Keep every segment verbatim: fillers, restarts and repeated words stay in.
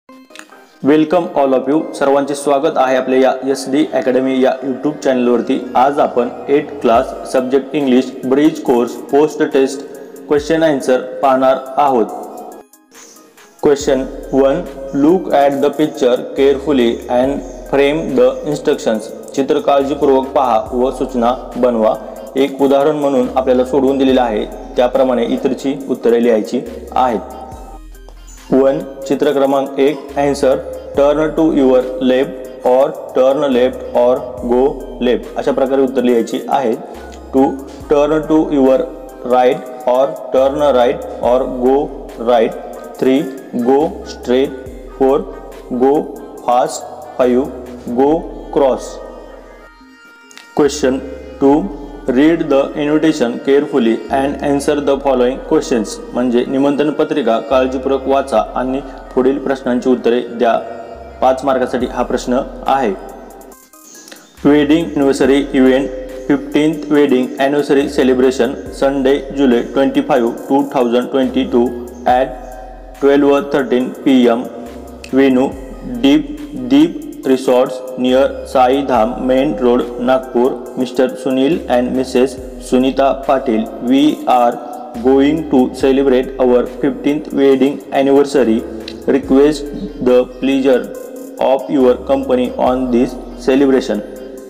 Welcome all of you. सर्वांचे स्वागत आहे आपल्या या एस डी अकॅडमी या यूट्यूब चॅनलवरती. आज आपण eight class subject English bridge course post test question answer पाहणार आहोत. Question one. Look at the picture carefully and frame the instructions. चित्र काळजीपूर्वक पहा व सूचना बनवा. एक उदाहरण म्हणून आपल्याला सोडवून दिलेले आहे, त्याप्रमाणे इतरची उत्तरे लिहायची आहेत. वन. चित्र क्रमांक एक. Answer. Turn to your left or turn left or go left. अशा प्रकारे उत्तर लिहायची आहे. Two. Turn to your right or turn right or go right. Three. Go straight. Four. Go fast. Five. Go cross. Question two. Read the invitation carefully and answer the following questions. म्हणजे निमंत्रण पत्रिका काळजीपूर्वक वाचा आणि पुढील प्रश्नांची उत्तरे द्या. पाच मार्कासाठी हा प्रश्न आहे. Wedding anniversary event. Fifteenth wedding anniversary celebration Sunday July twenty five two thousand twenty two at twelve thirteen P M. Venue Deep Deep Resorts near Sai Dham Main Road, Nagpur. Mister Sunil and Missus Sunita Patil. We are going to celebrate our fifteenth wedding anniversary. Request the pleasure of your company on this celebration.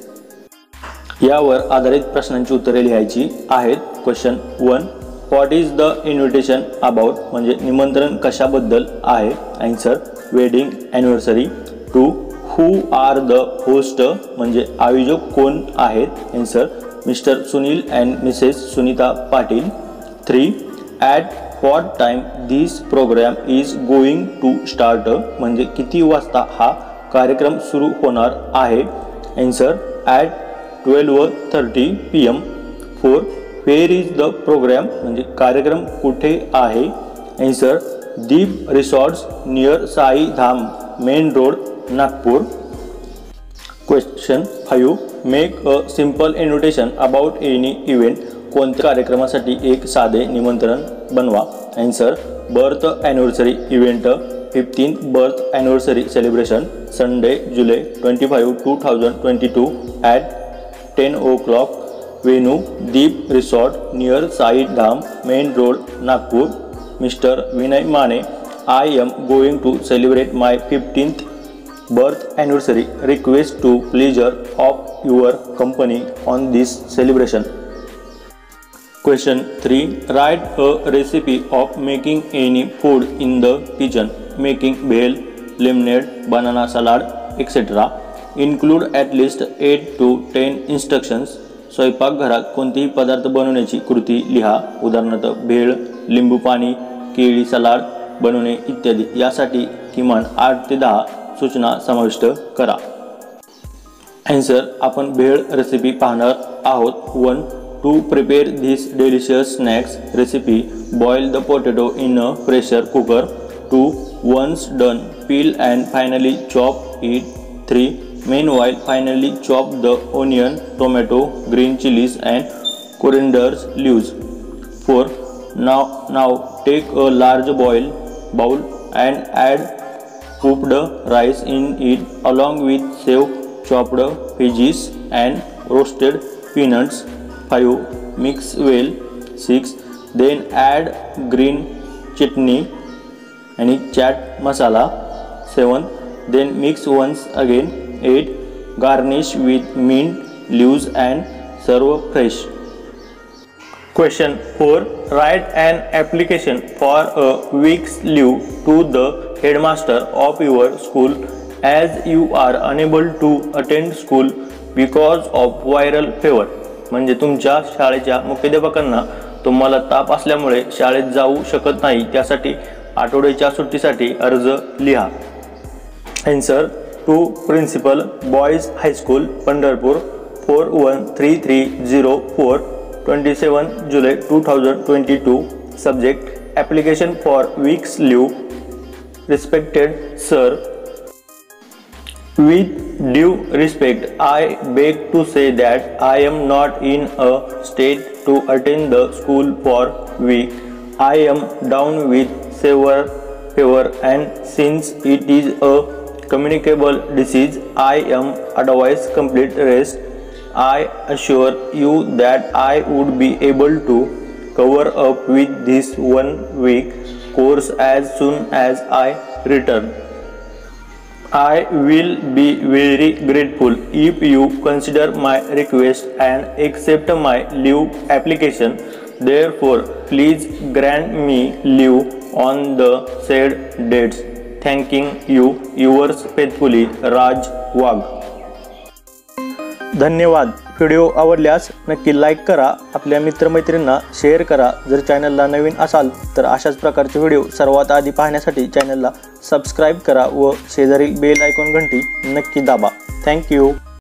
यावर आधारित प्रश्नांची उत्तरे लिहायची आहेत. Question one. What is the invitation about. म्हणजे निमंत्रण कशाबद्दल आहे. Answer. Wedding anniversary. Two. Who are the host. म्हणजे आयोजक कोण आहेत. Answer. Mister Sunil and missus Sunita Patil. Three. At what time this program is going to start. म्हणजे किती वाजता हा कार्यक्रम सुरू होणार आहे. Answer. At twelve thirty P M. Four. Where is the program. म्हणजे कार्यक्रम कुठे आहे. Answer. Deep resorts near Sai Dham main road Nagpur. Question five. Make a simple invitation about any event. कोणत्या कार्यक्रमासाठी एक साधे निमंत्रण बनवा. Answer. Birth anniversary event. Fifteen birth anniversary celebration Sunday July twenty five two thousand twenty two at ten o'clock. Venue Deep resort near Sai Dham main road Nagpur. Mister Vinay Mane. I am going to celebrate my fifteenth birth anniversary. Request to pleasure of your company on this celebration. Question three. Write a recipe of making any food in the kitchen. Making bhel, lemonade, banana salad, et cetera. Include at least eight to ten instructions. स्वयंपाकघरात कोणतेही पदार्थ बनवण्याची कृती लिहा. उदाहरणार्थ भेळ, लिंबू पाणी, केळी सलाड बनवणे इत्यादी. यासाठी किमान आठ ते दहा सूचना समाविष्ट करा. आन्सर. आपण भेळ रेसिपी पाहणार आहोत. One. To prepare this delicious snacks recipe boil the potato in a pressure cooker. Two. Once done peel and finely chop it. Three. Meanwhile finely chop the onion, tomato, green chillies and corianders leaves. Four. Now now take a large boil bowl and add cooked rice in it along with saved chopped veggies and roasted peanuts. Five. Mix well. Six. Then add green chutney and chaat masala. Seven. Then mix once again. Eight. Garnish with mint leaves and serve fresh. Question four. Write an application for a week's leave to the headmaster of your school as you are unable to attend school because of viral fever. म्हणजे तुमच्या शाळेच्या मुख्याध्यापकांना तुम्हाला ताप असल्यामुळे शाळेत जाऊ शकत नाही, त्यासाठी आठवड्याच्या सुट्टीसाठी अर्ज लिहा. Answer. To principal boys high school Pandharpur four one three three zero four twenty seven July two thousand twenty two. Subject application for weeks leave. Respected sir, with due respect, I beg to say that I am not in a state to attend the school for week. I am down with severe fever, and since it is a communicable disease, I am advised complete rest. I assure you that I would be able to cover up with this one week course as soon as I return. I will be very grateful if you consider my request and accept my leave application. Therefore, please grant me leave on the said dates. Thanking you, yours faithfully, Raj Wagh. धन्यवाद. Video आवडल्यास नक्की like करा, आपल्या मित्रमैत्रिणींना share करा. जर चॅनलला नवीन असाल तर अशाच प्रकारचे व्हिडिओ सर्वात आधी पाहण्यासाठी चॅनलला सबस्क्राईब करा व शेजारील बेल आयकॉन घंटी नक्की दाबा. थँक्यू.